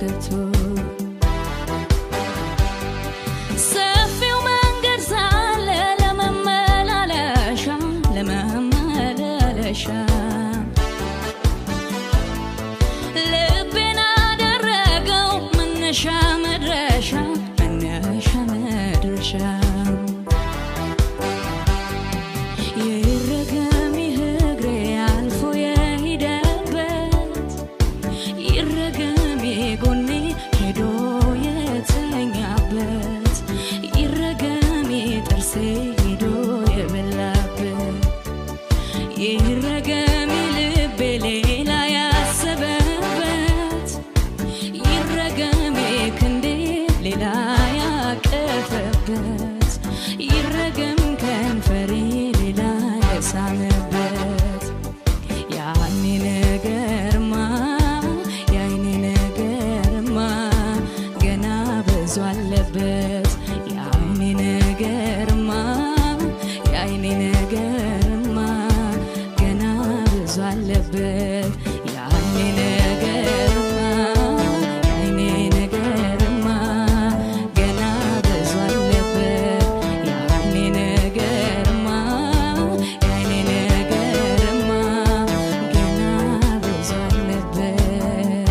ገብቶ ሰፊው መንገድ ሳለ ለመመላለሻ ልቤን አደረገው መነሻ መድረሻ ይረገም እግሬ አልፎ የሄደበት ይረገም ጎኔ ሄዶ የተኛበት ይረገም ጥርሴ ሄዶ የበላበት ይረገም ልቤ ሌላ ያሰበበት ይረገም ክንዴ ሌላ ያቀፈበት ይረገም ከንፈሬ ሌላ የሳመበት ያኔ ነገርማ ገና ብዙ አለበት ያኔ ነገርማ ገና ብዙ አለበት ያኔ ነገርማ ገና ብዙ አለበት ያኔ ነገርማ ገና ብዙ አለበት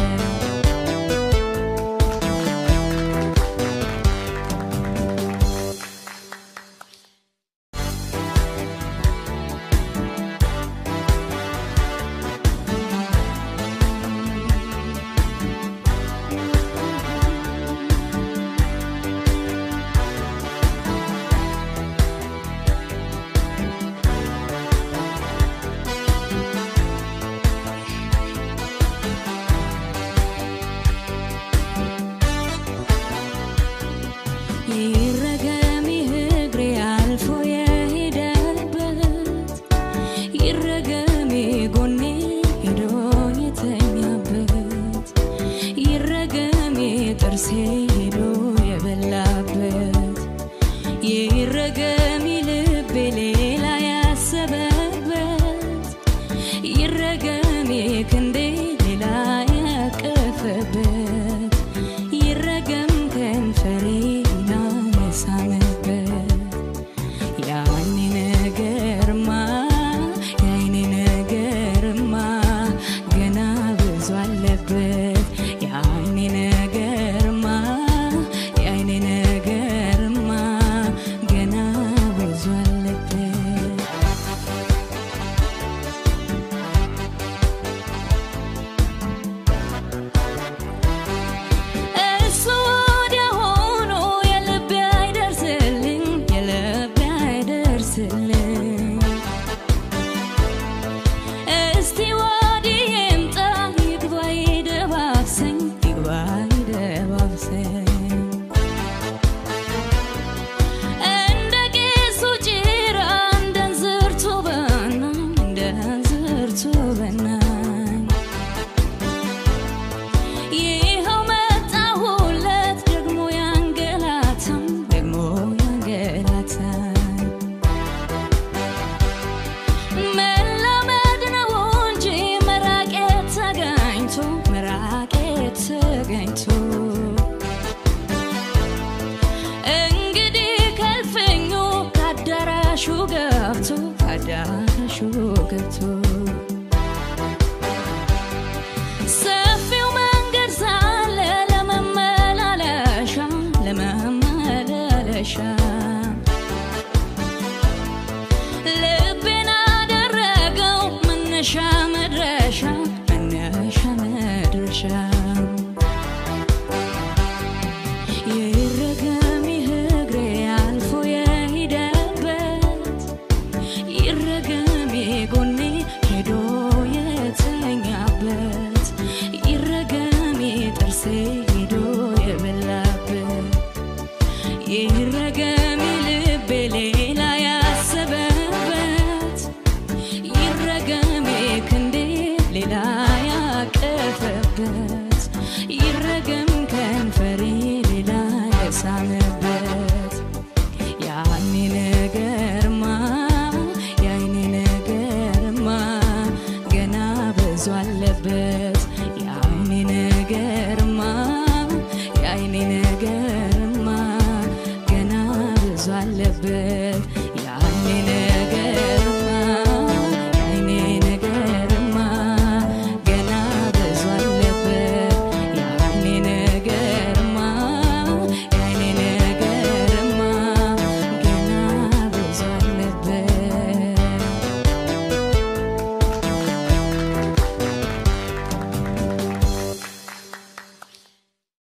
ይረገም እግሬ አልፎ የሄደበት ይረገም ጎኔ ሄዶ የተኛበት ይረገም ጥርሴ ሄዶ የበላበት ይረገም ልቤ ሌላ ያሰበበት ይረገም ክንዴ ሌላ ያቀፈበት ይረገም ከንፈሬ ያኔ ነገርማ ገና ብዙ አለበት ያኔ ነገርማ ገና ብዙ አለበት እሱ ወዲያ ሆኖ የልቤ አይደርስልኝ እስቲ ወዲህ ይምጣ ይግባ ይደባብሰኝ እንደ ቄሱ ጭራ እንደ እንዝርቱ በናኝ ይኸው መጣሁለት ደግሞ ያንገላታኝ መላመድ ነው እንጂ መራቄ ተገኝቶ እንግዲህ ከልፍኙ ካዳራሹ ገብቶ ሰፊው መንገድ ሳለ ለመመላለሻ ልቤን አደረገው መነሻ መድረሻ ይረገም እግሬ አልፎ የሄደበት ይረገም ጎኔ ሄዶ የተኛበት